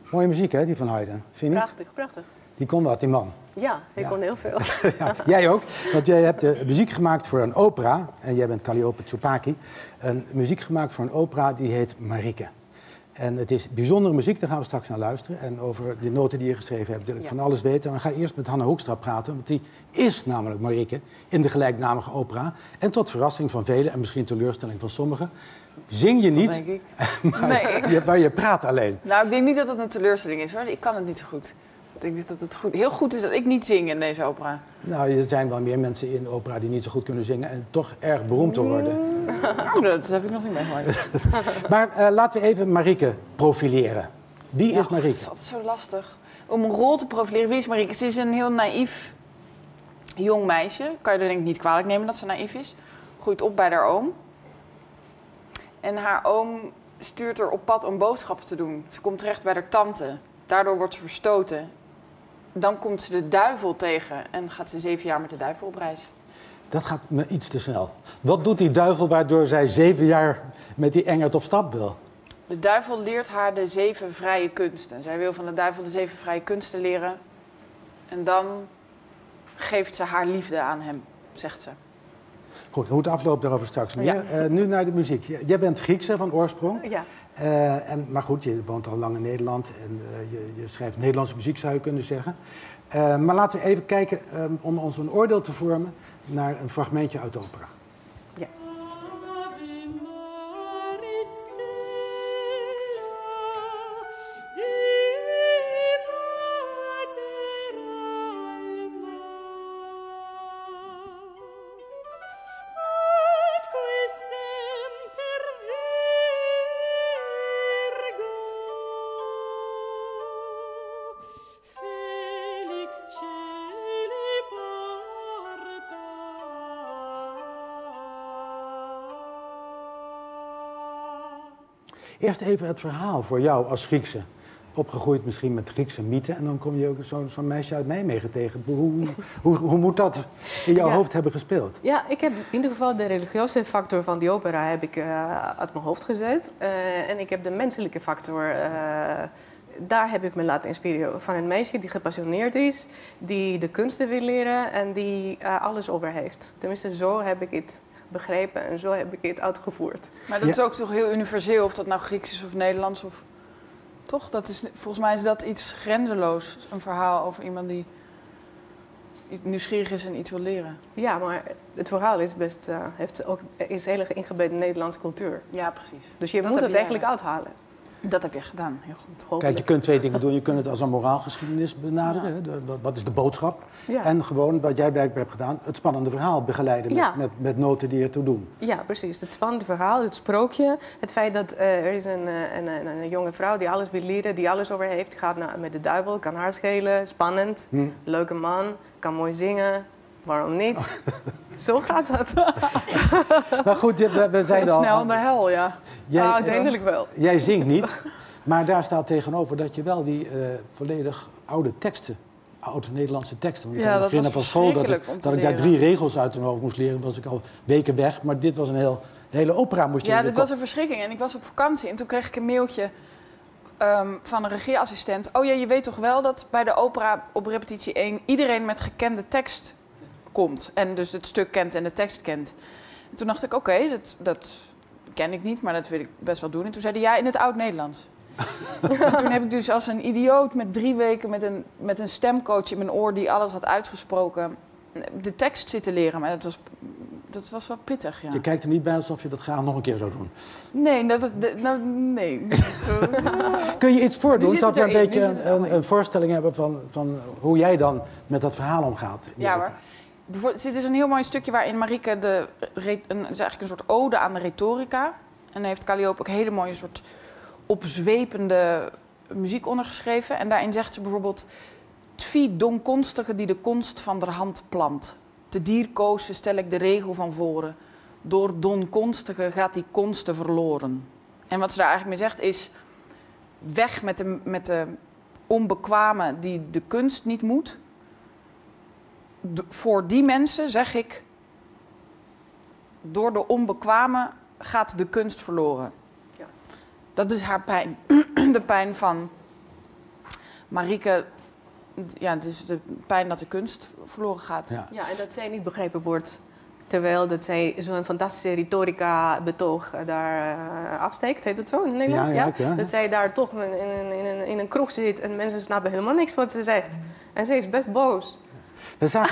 Mooie muziek, hè, die van Haydn. Vind je niet? Prachtig, prachtig. Die kon wat, die man. Ja, ik kon heel veel. Ja, jij ook, want jij hebt de muziek gemaakt voor een opera. En jij bent Calliope Tsoupaki. Een muziek gemaakt voor een opera die heet Marieke. En het is bijzondere muziek, daar gaan we straks naar luisteren. En over de noten die je geschreven hebt wil ik van alles weten. We gaan eerst met Hanne Hoekstra praten, want die is namelijk Marieke in de gelijknamige opera. En tot verrassing van velen en misschien teleurstelling van sommigen, zing je niet, denk ik. maar je praat alleen. Nou, ik denk niet dat het een teleurstelling is, hoor. Ik kan het niet zo goed. Ik denk dat het heel goed is dat ik niet zing in deze opera. Nou, er zijn wel meer mensen in de opera die niet zo goed kunnen zingen en toch erg beroemd te worden. Oh, dat heb ik nog niet meegemaakt. Maar laten we even Marieke profileren. Wie is Marieke? Het is altijd zo lastig. Om een rol te profileren, wie is Marieke? Ze is een heel naïef jong meisje. Kan je er denk ik niet kwalijk nemen dat ze naïef is. Groeit op bij haar oom. En haar oom stuurt haar op pad om boodschappen te doen. Ze komt terecht bij haar tante. Daardoor wordt ze verstoten. Dan komt ze de duivel tegen en gaat ze 7 jaar met de duivel op reis. Dat gaat me iets te snel. Wat doet die duivel waardoor zij 7 jaar met die engert op stap wil? De duivel leert haar de 7 vrije kunsten. Zij wil van de duivel de 7 vrije kunsten leren. En dan geeft ze haar liefde aan hem, zegt ze. Goed, hoe het afloopt daarover straks meer. Ja. Nu naar de muziek. Jij bent Griekse van oorsprong. Ja. Maar goed, je woont al lang in Nederland en je schrijft Nederlandse muziek, zou je kunnen zeggen. Maar laten we even kijken om ons een oordeel te vormen naar een fragmentje uit de opera. Ja. Eerst even het verhaal voor jou als Griekse. Opgegroeid misschien met Griekse mythen. En dan kom je ook zo'n meisje uit Nijmegen tegen. Hoe moet dat in jouw hoofd hebben gespeeld? Ja, ik heb in ieder geval de religieuze factor van die opera heb ik uit mijn hoofd gezet. En ik heb de menselijke factor... daar heb ik me laten inspireren van een meisje die gepassioneerd is, die de kunsten wil leren en die alles over heeft. Tenminste, zo heb ik het begrepen en zo heb ik het uitgevoerd. Maar dat is ook toch heel universeel, of dat nou Grieks is of Nederlands of... Toch? Dat is, volgens mij is dat iets grenzeloos. Een verhaal over iemand die nieuwsgierig is en iets wil leren. Ja, maar het verhaal is is heel erg ingebed in de Nederlandse cultuur. Ja, precies. Dus je moet het eigenlijk uithalen. Dat heb je gedaan, heel goed. Kijk, je kunt 2 dingen doen. Je kunt het als een moraalgeschiedenis benaderen. Ja. Wat is de boodschap? Ja. En gewoon, wat jij blijkbaar hebt gedaan, het spannende verhaal begeleiden met noten die ertoe doen. Ja, precies. Het spannende verhaal, het sprookje. Het feit dat er is een jonge vrouw die alles wil leren, die alles over heeft. Gaat met de duivel, kan haar schelen, spannend, leuke man, kan mooi zingen. Waarom niet? Zo gaat dat. Maar goed, we zijn al... Snel naar hel, ja. Uiteindelijk wel. Jij zingt niet, maar daar staat tegenover dat je wel die volledig oude teksten, oud-Nederlandse teksten... Want ik kan beginnen van school dat ik daar 3 regels uit mijn hoofd moest leren. Was ik al weken weg, maar dit was de hele opera moest je... Ja, dit was een verschrikking. En ik was op vakantie en toen kreeg ik een mailtje van een regieassistent. Oh ja, je weet toch wel dat bij de opera op repetitie 1 iedereen met gekende tekst komt. En dus het stuk kent en de tekst kent. En toen dacht ik, oké, dat ken ik niet, maar dat wil ik best wel doen. En toen zei hij, ja, in het Oud-Nederlands. En toen heb ik dus als een idioot met 3 weken met een stemcoach in mijn oor die alles had uitgesproken, de tekst zitten leren. Maar dat was wel pittig, ja. Je kijkt er niet bij alsof je dat graag nog een keer zou doen. Nee, nee. Kun je iets voordoen, zodat we een beetje een voorstelling hebben van hoe jij dan met dat verhaal omgaat? Ja, maar dit is een heel mooi stukje waarin Marieke is eigenlijk een soort ode aan de retorica. En daar heeft Calliope ook hele mooie soort opzwepende muziek ondergeschreven. En daarin zegt ze bijvoorbeeld: "Tvi donkonstige die de konst van der hand plant. Te dierkozen stel ik de regel van voren. Door donkonstige gaat die konsten verloren." En wat ze daar eigenlijk mee zegt is: weg met de onbekwame die de kunst niet moet. Voor die mensen zeg ik: door de onbekwame gaat de kunst verloren. Ja. Dat is haar pijn. De pijn van Marieke, ja, dus de pijn dat de kunst verloren gaat. Ja. Ja, en dat zij niet begrepen wordt. Terwijl dat zij zo'n fantastische retorica-betoog daar afsteekt. Heet het zo in het Nederlands? Ja. Dat zij daar toch in een kroeg zit en mensen snappen helemaal niks wat ze zegt. En zij is best boos. We zagen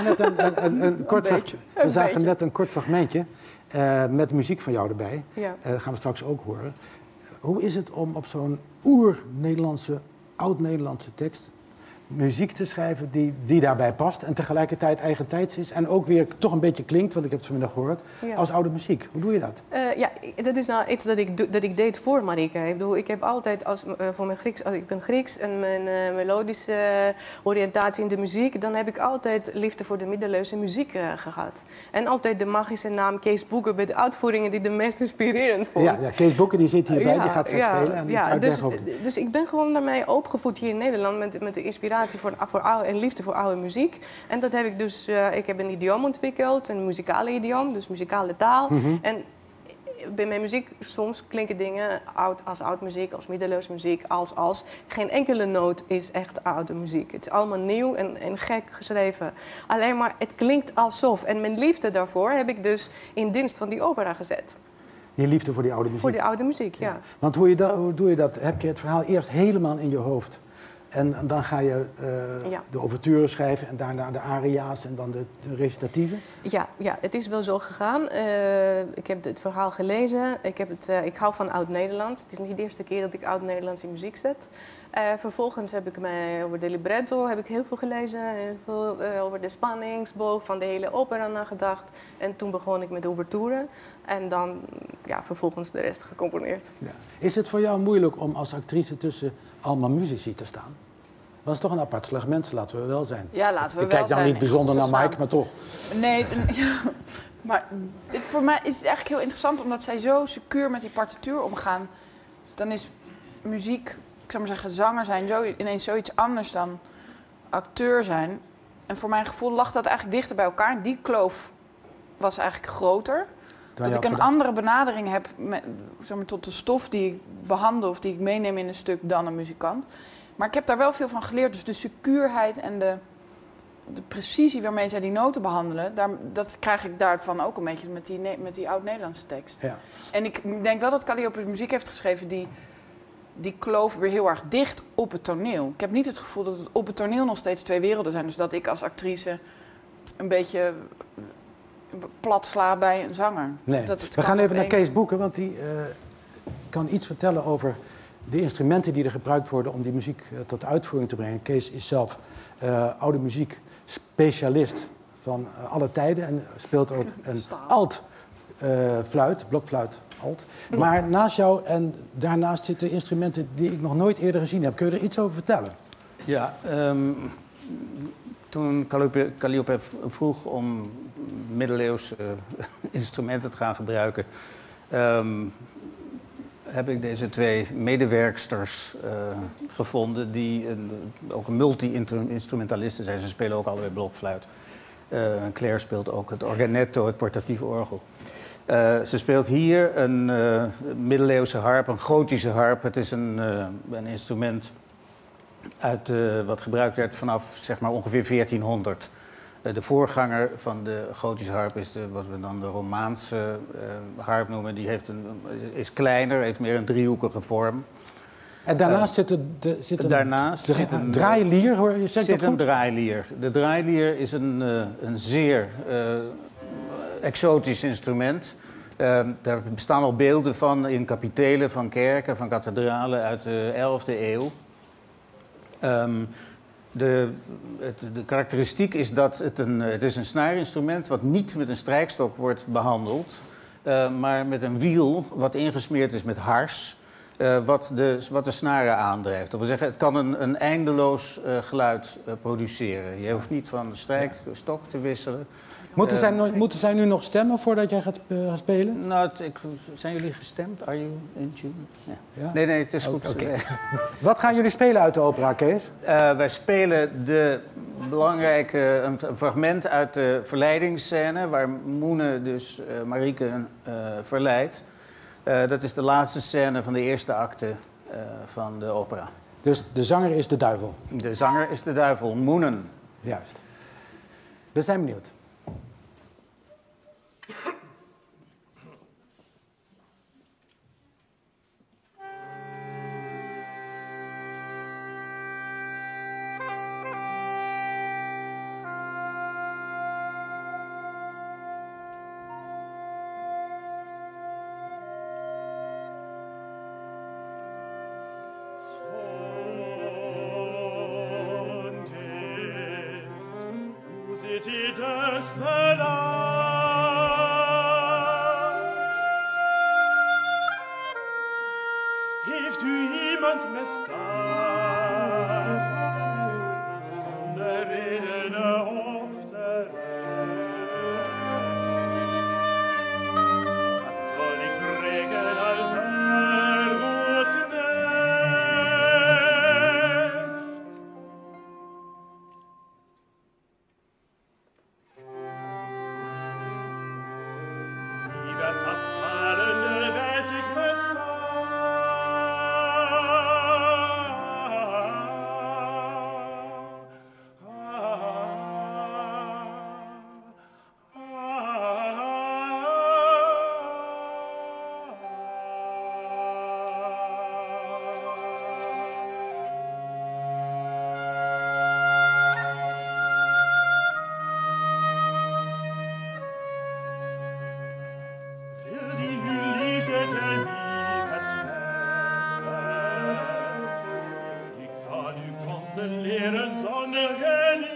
net een kort fragmentje met muziek van jou erbij. Ja. Dat gaan we straks ook horen. Hoe is het om op zo'n oer-Nederlandse, oud-Nederlandse tekst muziek te schrijven die daarbij past en tegelijkertijd eigentijds is en ook weer toch een beetje klinkt, want ik heb het vanmiddag gehoord, als oude muziek? Hoe doe je dat? Ja, dat is nou iets dat ik deed voor Marieke. Ik bedoel, ik heb altijd voor mijn Grieks, als ik ben Grieks en mijn melodische oriëntatie in de muziek, dan heb ik altijd liefde voor de middeleeuwse muziek gehad. En altijd de magische naam Kees Boeken bij de uitvoeringen die de meest inspirerend vond. Ja, Kees Boeken die zit hierbij, die gaat straks spelen en iets uitleggen over. Dus ik ben gewoon daarmee opgevoed hier in Nederland met de inspiratie voor oude, en liefde voor oude muziek. En dat heb ik dus, ik heb een idioom ontwikkeld, een muzikale idioom, dus muzikale taal. En bij mijn muziek soms klinken dingen als oud muziek, als middeleeuws muziek, als. Geen enkele noot is echt oude muziek. Het is allemaal nieuw en gek geschreven. Alleen maar het klinkt alsof. En mijn liefde daarvoor heb ik dus in dienst van die opera gezet. Je liefde voor die oude muziek? Voor die oude muziek, ja. Want hoe doe je dat? Heb je het verhaal eerst helemaal in je hoofd? En dan ga je de ouverture schrijven en daarna de aria's en dan de recitatieven? Ja, het is wel zo gegaan. Ik heb het verhaal gelezen. Ik hou van Oud-Nederland. Het is niet de eerste keer dat ik Oud-Nederlandse muziek zet. Vervolgens heb ik mij over de libretto heel veel gelezen. Heel veel over de spanningsboog van de hele opera nagedacht. En toen begon ik met de ouverture. En dan vervolgens de rest gecomponeerd. Ja. Is het voor jou moeilijk om als actrice tussen allemaal muzici te staan? Dat is toch een apart slag mensen, laten we wel zijn. Ja, laten we wel zijn. Ik kijk dan niet bijzonder naar Mike, maar toch. Nee, maar voor mij is het eigenlijk heel interessant, omdat zij zo secuur met die partituur omgaan. Dan is muziek, ik zou maar zeggen, zanger zijn ineens zoiets anders dan acteur zijn. En voor mijn gevoel lag dat eigenlijk dichter bij elkaar. Die kloof was eigenlijk groter. Dat ik een andere benadering heb tot de stof die ik behandel of die ik meeneem in een stuk dan een muzikant. Maar ik heb daar wel veel van geleerd. Dus de secuurheid en de precisie waarmee zij die noten behandelen, dat krijg ik daarvan ook een beetje met die oud-Nederlandse tekst. Ja. En ik denk wel dat Calliope muziek heeft geschreven die kloof weer heel erg dicht op het toneel. Ik heb niet het gevoel dat het op het toneel nog steeds twee werelden zijn. Dus dat ik als actrice een beetje plat sla bij een zanger. Nee. We gaan even naar Kees Boeken, want die kan iets vertellen over de instrumenten die er gebruikt worden om die muziek tot uitvoering te brengen. Kees is zelf oude muziek specialist van alle tijden en speelt ook een alt-fluit, blokfluit, alt. Maar naast jou en daarnaast zitten instrumenten die ik nog nooit eerder gezien heb. Kun je er iets over vertellen? Ja, toen Calliope vroeg om middeleeuwse instrumenten te gaan gebruiken, heb ik deze twee medewerksters gevonden die ook multi-instrumentalisten zijn. Ze spelen ook allebei blokfluit. Claire speelt ook het organetto, het portatieve orgel. Ze speelt hier een middeleeuwse harp, een gotische harp. Het is een instrument wat gebruikt werd vanaf zeg maar, ongeveer 1400. De voorganger van de gotische harp is wat we dan de Romaanse harp noemen. Die is kleiner, heeft meer een driehoekige vorm. En daarnaast zit een draailier, hoor je? Zeg dat goed? Een draailier. De draailier is een zeer exotisch instrument. Daar bestaan al beelden van in kapitelen van kerken, van kathedralen uit de 11e eeuw. De karakteristiek is dat het is een snaarinstrument wat niet met een strijkstok wordt behandeld, maar met een wiel wat ingesmeerd is met hars, wat de snaren aandrijft. Dat wil zeggen, het kan een eindeloos geluid produceren. Je hoeft niet van de strijkstok te wisselen. Moeten zij nu nog stemmen voordat jij gaat spelen? Nou, zijn jullie gestemd? Are you in tune? Ja. Ja? Nee, het is goed. Okay. Wat gaan jullie spelen uit de opera, Kees? Wij spelen een fragment uit de verleidingsscène, waar Moene dus Marieke verleidt. Dat is de laatste scène van de eerste acte van de opera. Dus de zanger is de duivel. De zanger is de duivel, Moenen. Juist. We zijn benieuwd. Heeft u iemand misdaan, zonder reden of terecht? Dat zal ik wreken als een goed knecht. Liebes Erfahrene weiß ich misdaan, will die Liefde denn nie verzweifeln? Ich sah du kommst den leeren Sonnenhelligen.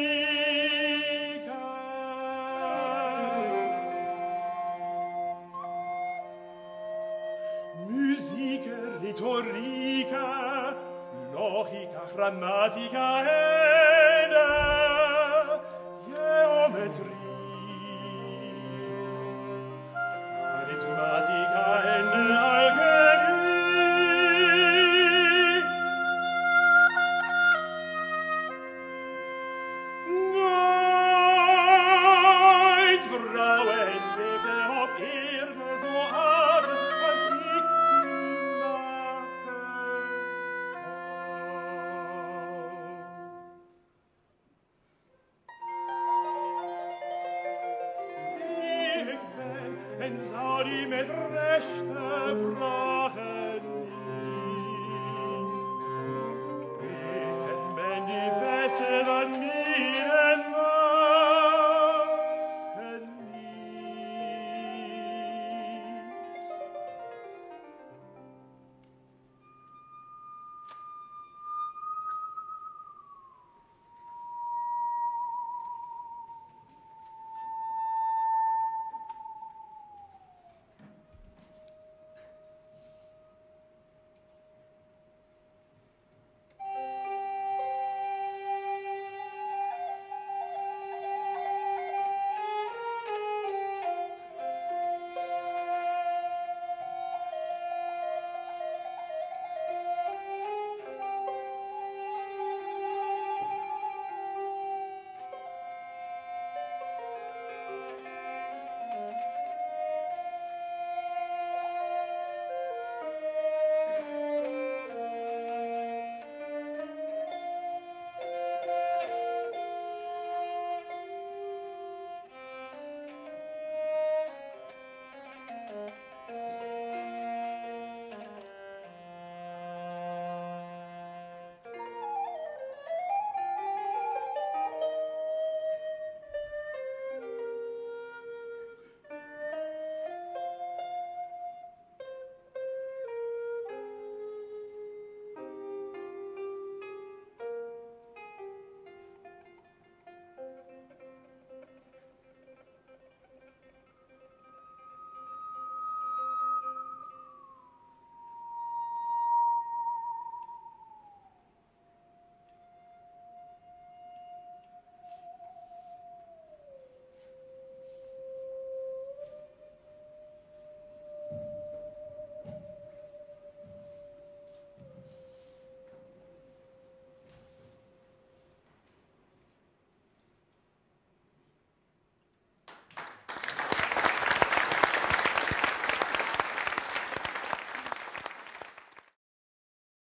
Musica, Rhetorica, Logica, Grammatica, Ende, Geometrie. Arithmetica en Alchemie. Nein, Frauen lebte auf Erde so arm, als ich immer besah. En zou die met rechte vrouw